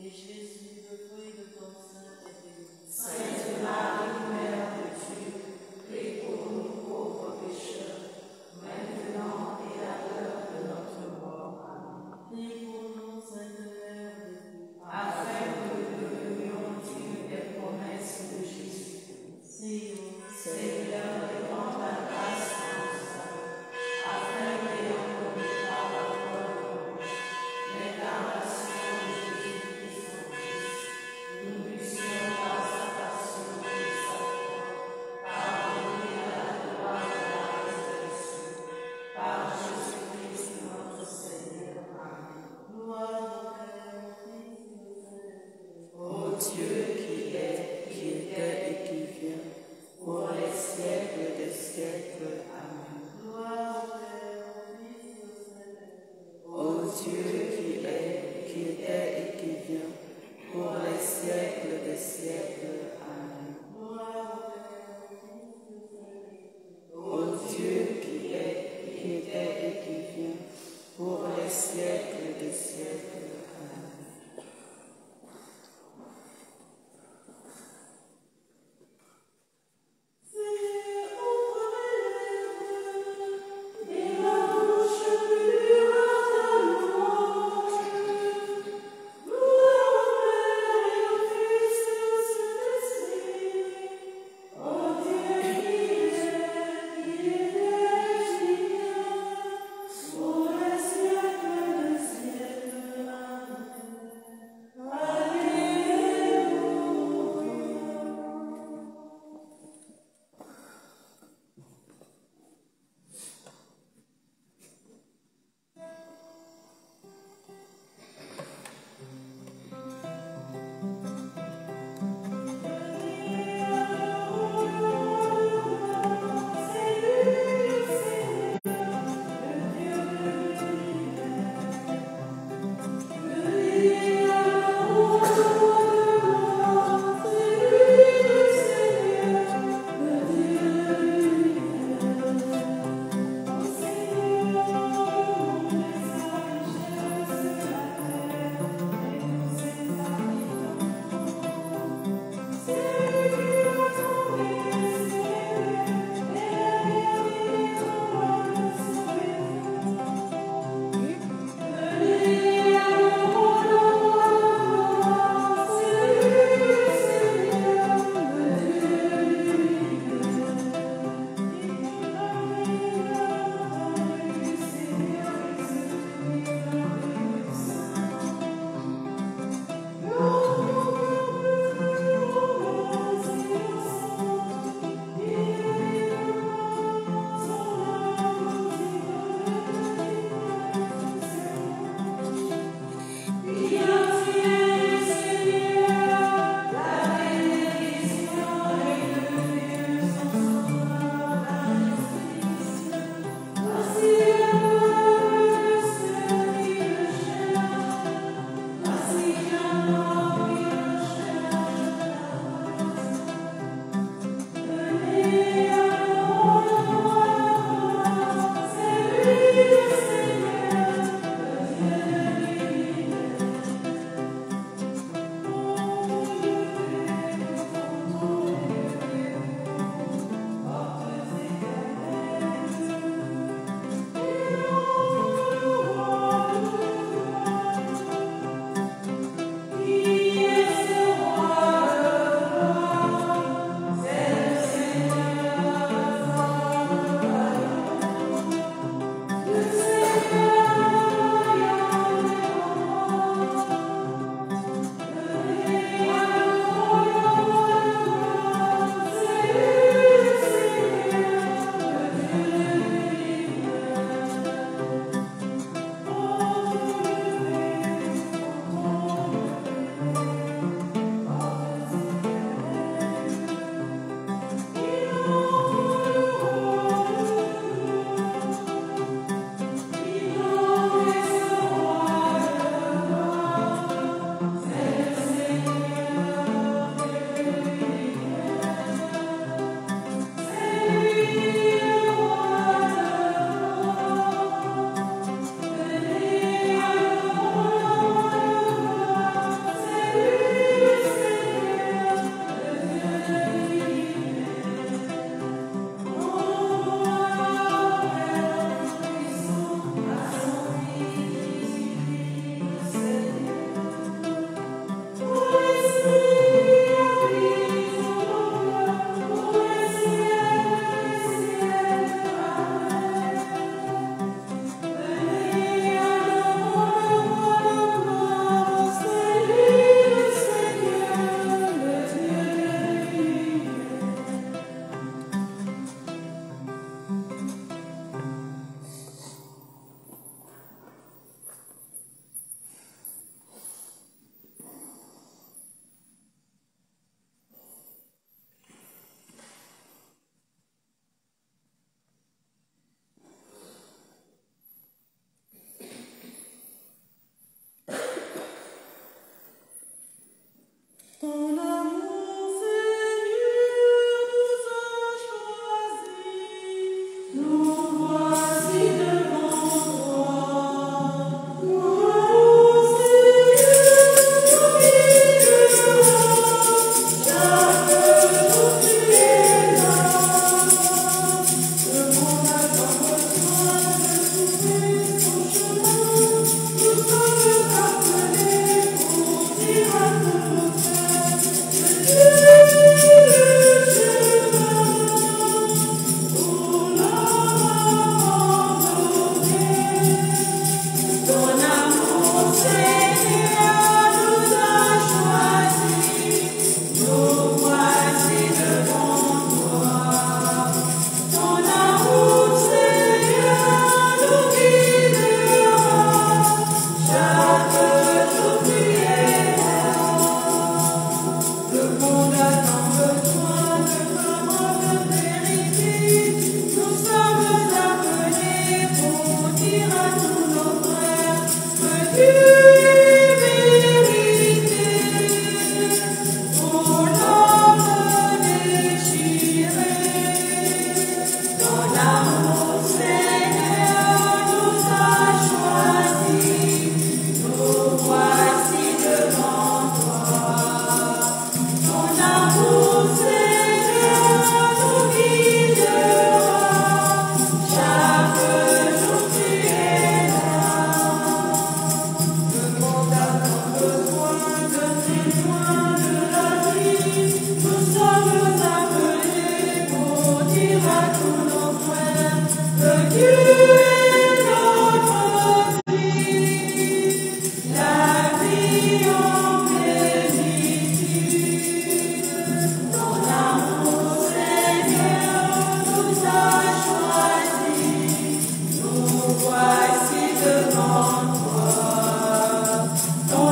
Jésus, le fruit de ton sein, est béni. Sainte Marie, Mère de Dieu, prie pour nous pauvres pécheurs, maintenant et à l'heure de notre mort. Amen. Prie pour nous, Sainte Mère de Dieu, afin que nous devenions dignes des promesses de Jésus. Seigneur, répand ta grâce en nous, afin qu'ayant connu par la parole de l'incarnation de Jésus-Christ,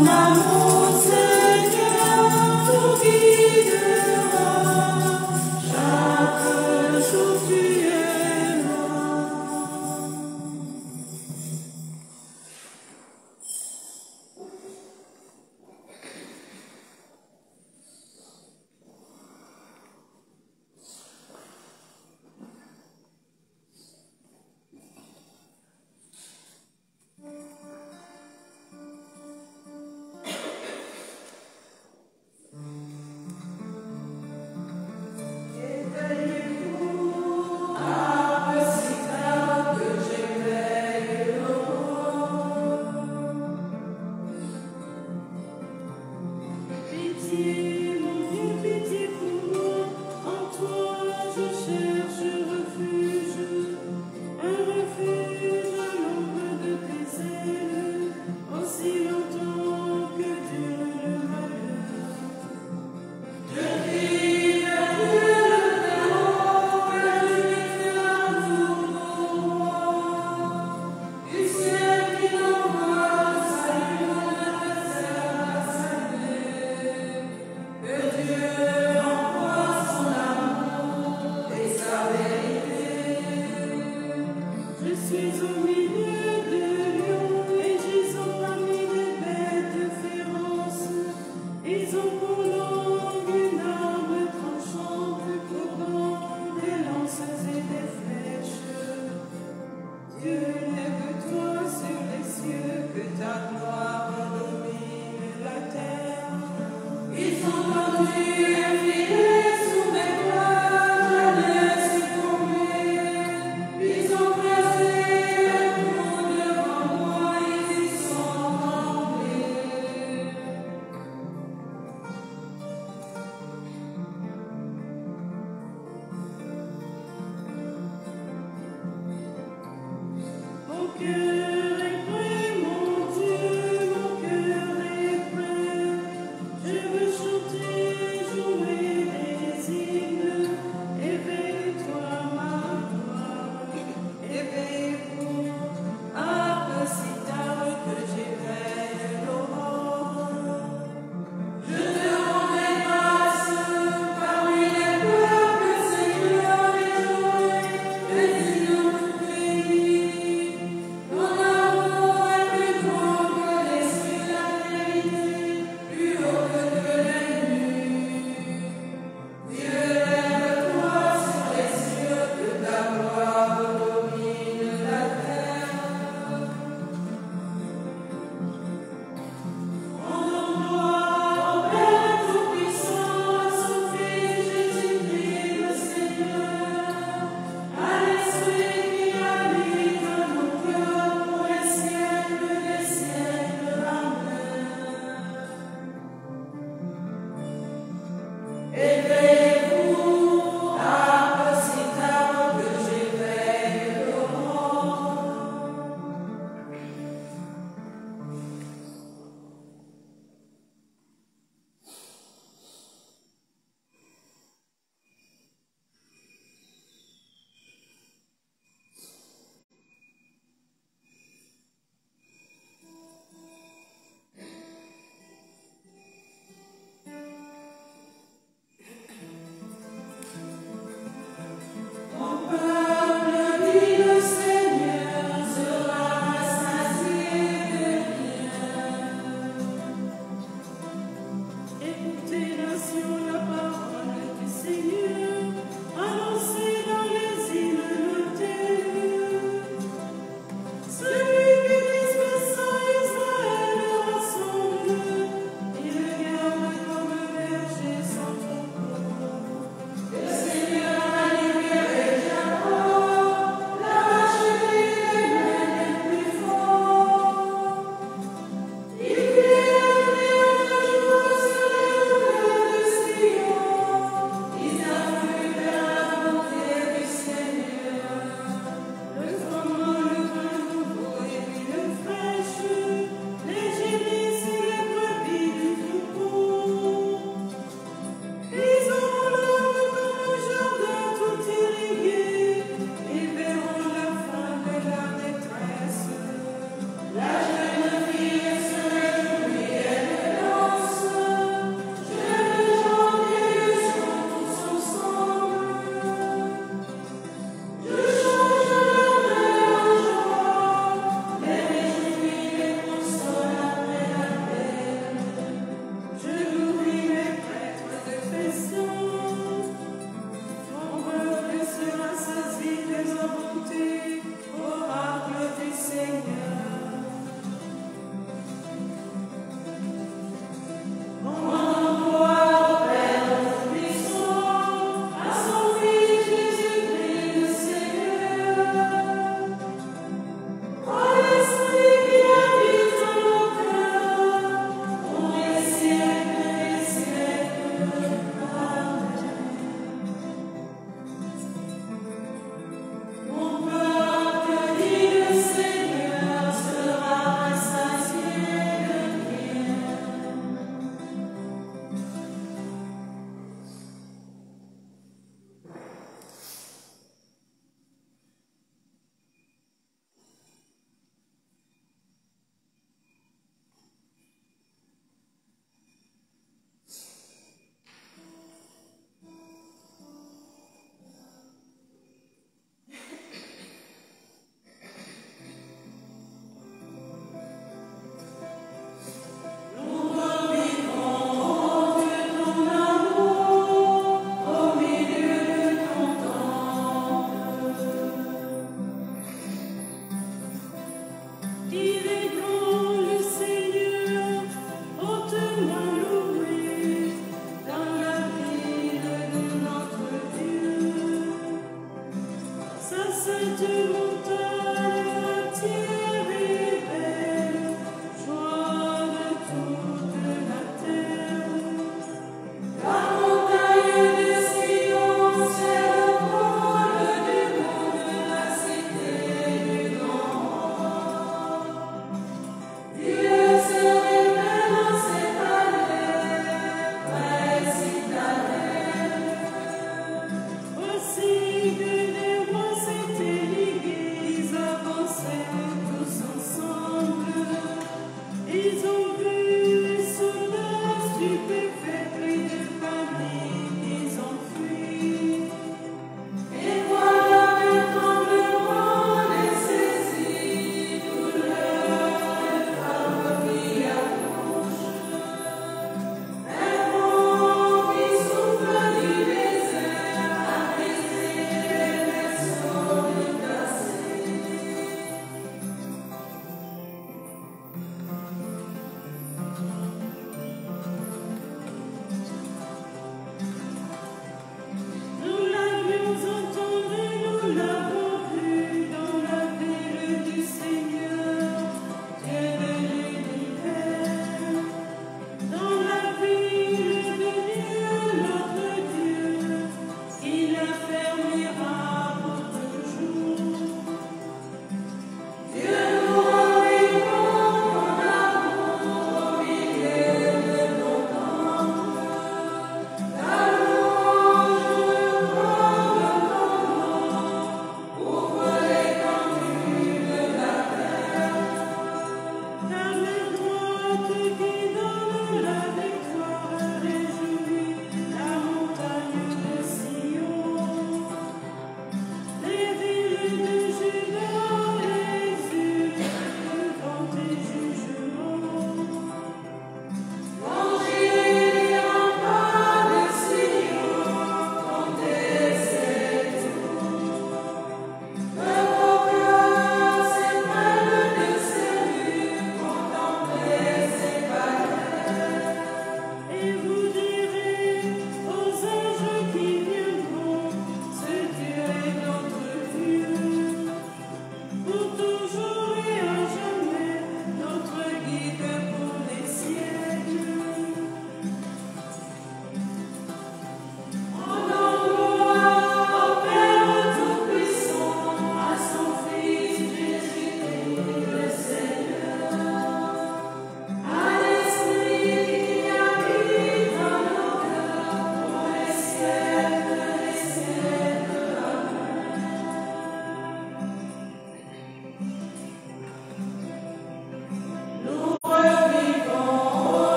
Je veux chanter.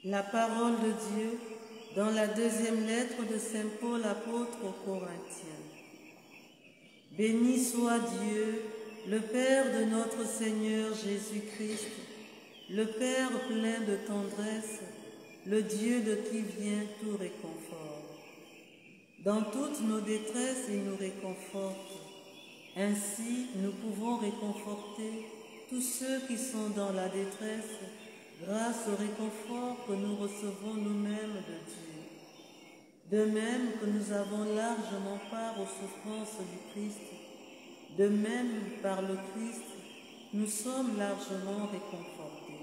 La parole de Dieu dans la deuxième lettre de Saint Paul apôtre aux Corinthiens. Béni soit Dieu, le Père de notre Seigneur Jésus-Christ, le Père plein de tendresse, le Dieu de qui vient tout réconfort. Dans toutes nos détresses, il nous réconforte. Ainsi, nous pouvons réconforter tous ceux qui sont dans la détresse grâce au réconfort que nous recevons nous-mêmes de Dieu. De même que nous avons largement part aux souffrances du Christ, de même par le Christ, nous sommes largement réconfortés.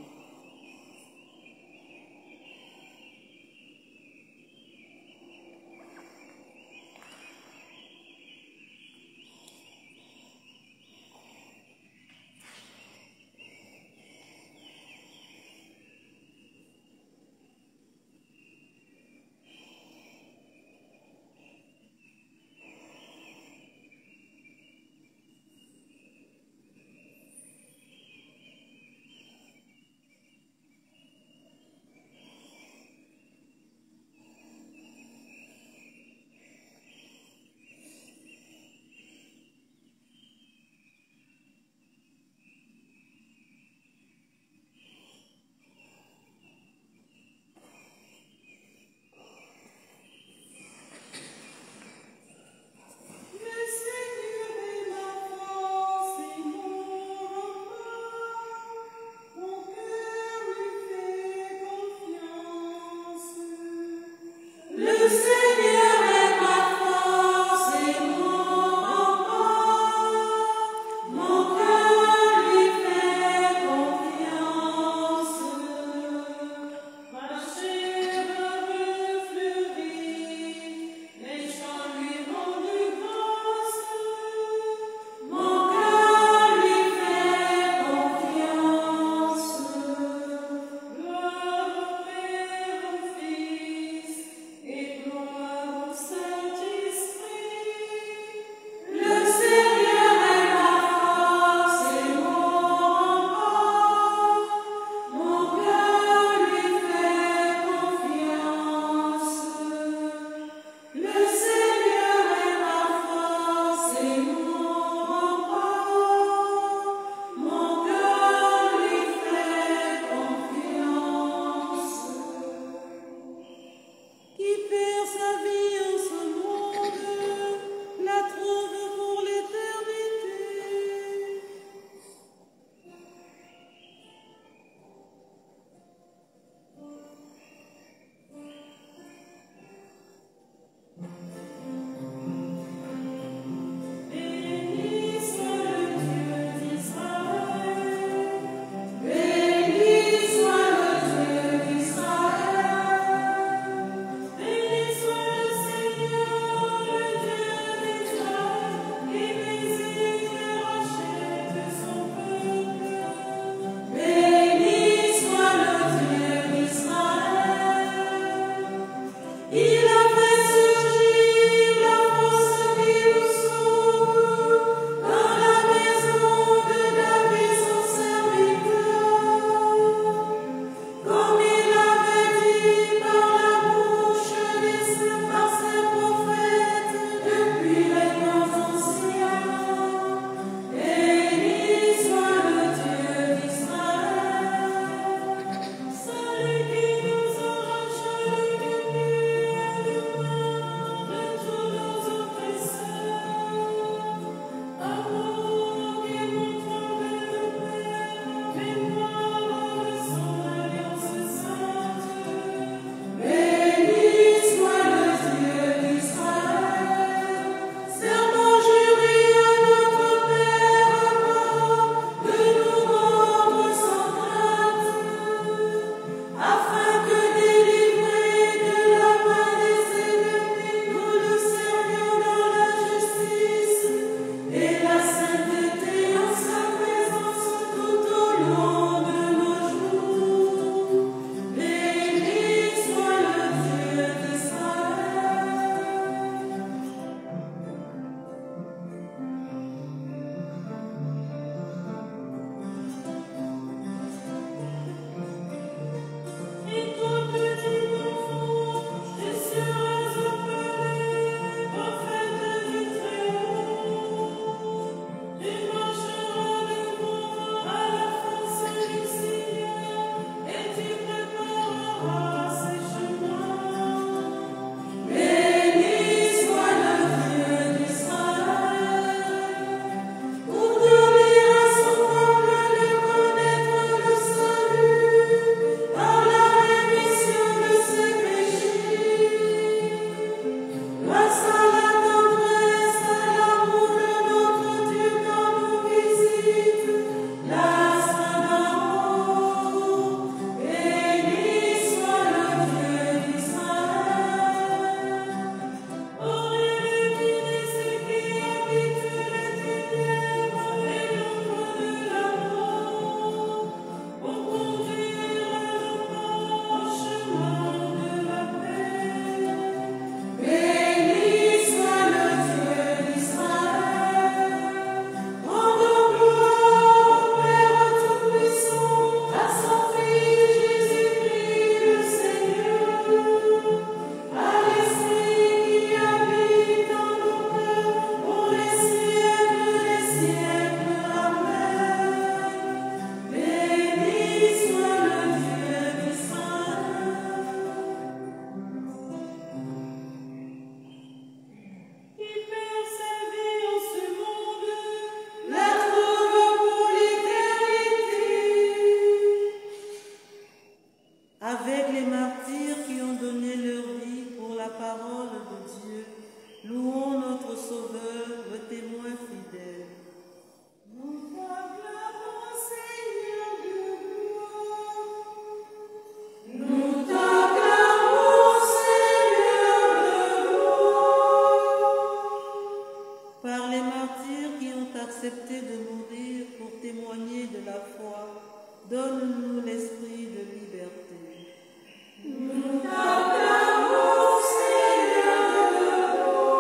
les martyrs qui ont accepté de mourir pour témoigner de la foi, donne-nous l'esprit de liberté. Nous t'acclamons, Seigneur de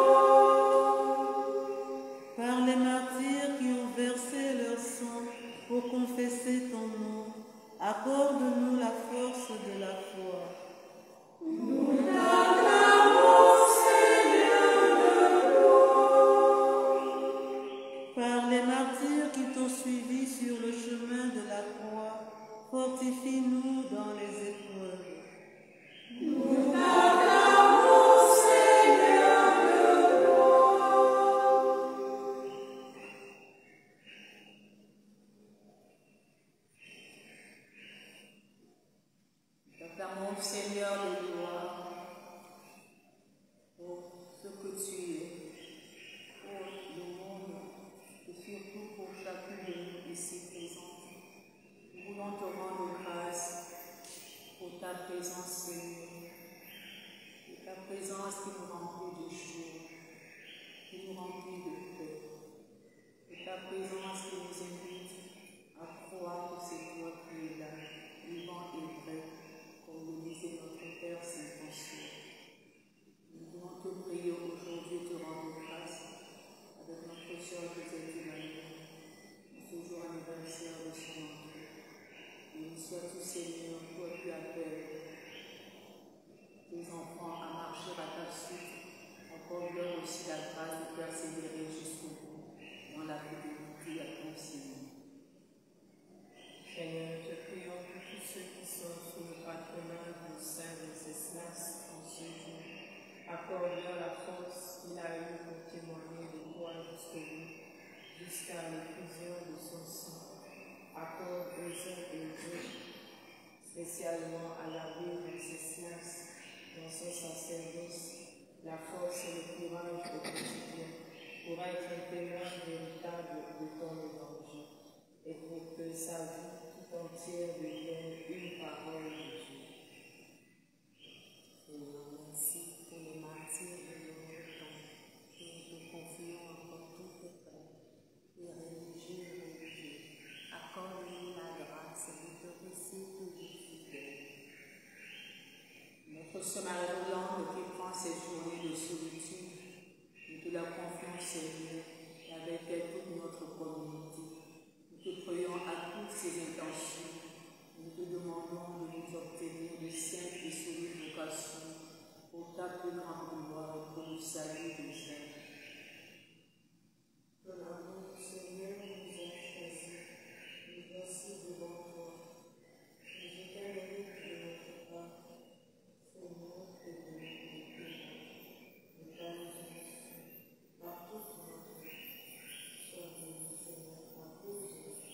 gloire. Par les martyrs qui ont versé leur sang pour confesser ton nom, accorde-nous la force de la foi. Nous t'acclamons, Seigneur de gloire. Par les martyrs qui t'ont suivi sur le chemin de la croix, fortifie-nous dans les épreuves. Nous t'acclamons, Seigneur de gloire. T'acclamons, Seigneur de gloire, pour ce que tu es, pour le monde et surtout pour chacun de nous ici présents. Nous voulons te rendre grâce pour ta présence, Seigneur, pour ta présence qui nous remplit de joie, qui nous remplit de paix, pour ta présence qui nous invite à croire que c'est toi qui es là, vivant et vrai, comme le disait notre Père Saint-François. Nous voulons te prier aujourd'hui, te rendre grâce avec notre sœur Josette Emmanuel, ce jour anniversaire de son entrée. Béni sois-tu, Seigneur, toi qui appelles tes enfants à marcher à ta suite, accorde-leur aussi la grâce de persévérer jusqu'au bout dans la fidélité à ton Seigneur. Seigneur, te prions pour tous ceux qui sont sous le patronat du Saint Wenceslas en ce jour. Accorde-leur la force qu'il a eue pour témoigner de toi jusqu'au bout, jusqu'à l'effusion de son sang. Accorde aux uns et aux autres, spécialement à l'abbé Wenceslas, dans son sacerdoce, la force et le courage au quotidien pour être un témoin véritable de ton évangile et pour que sa vie tout entière devienne une parole de Dieu. Seigneur, merci pour les martyrs de notre temps. Nous te confions encore tous tes frères, les religieux. Accorde-nous la grâce de te laisser toujours fidèles. Notre sœur Marie-Rolande qui prend ces journées de solitude, nous te la confions, Seigneur, et avec elle toute notre communauté. Nous te prions à toutes ces intentions. Nous te demandons de nous obtenir de saintes et solides vocations pour ta plus grande gloire et pour le salut des âmes. Ton amour, Seigneur, nous a choisis. Nous voici devant toi. Nous éternels de notre part, Seigneur, et de notre Dieu. Nous t'annonçons par toute notre vie. Sois béni, Seigneur, à cause de notre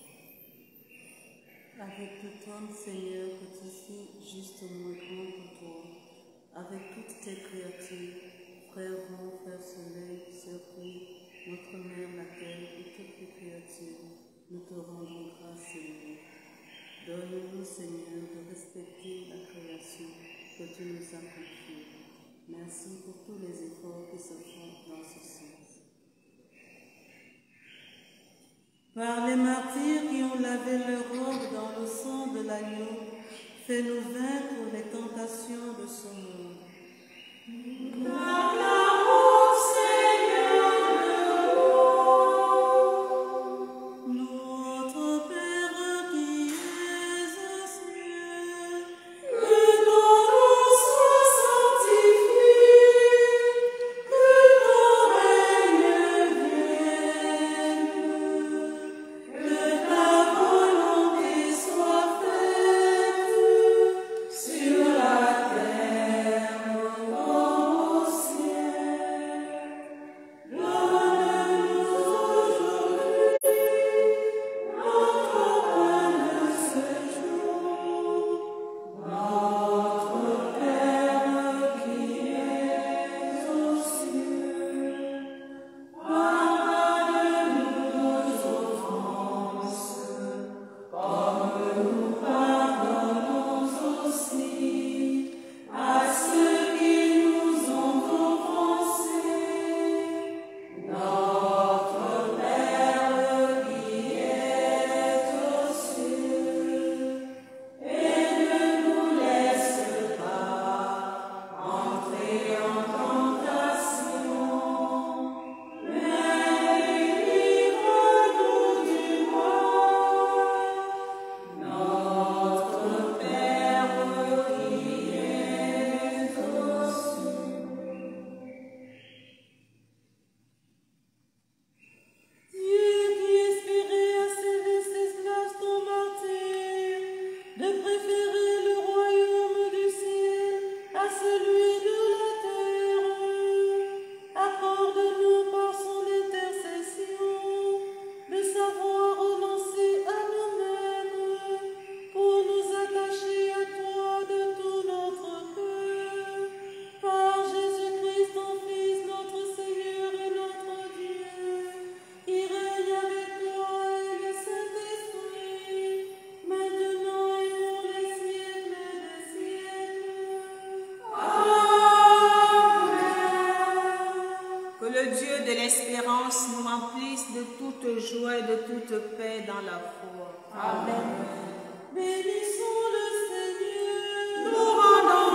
Avec tout homme, Seigneur, que tu fais justement grand pour toi, avec toutes tes créatures, frère bon, frère soleil, sœur pluie, notre mère la terre et toutes les créatures, nous te rendons grâce, Seigneur. Donne-nous, Seigneur, de respecter la création que tu nous as confiée. Merci pour tous les efforts qui se font dans ce sens. Par les martyrs qui ont lavé leur robe dans le sang de l'agneau, fais-nous vaincre les tentations de ce monde. Nous t'acclamons, Seigneur de gloire. Notre Père qui es aux cieux, Que ton nom soit sanctifié, que ton règne vienne, que ta volonté soit faite sur la terre comme au ciel. remplisse de toute joie et de toute paix dans la foi. Amen. Bénissons le Seigneur. Nous rendons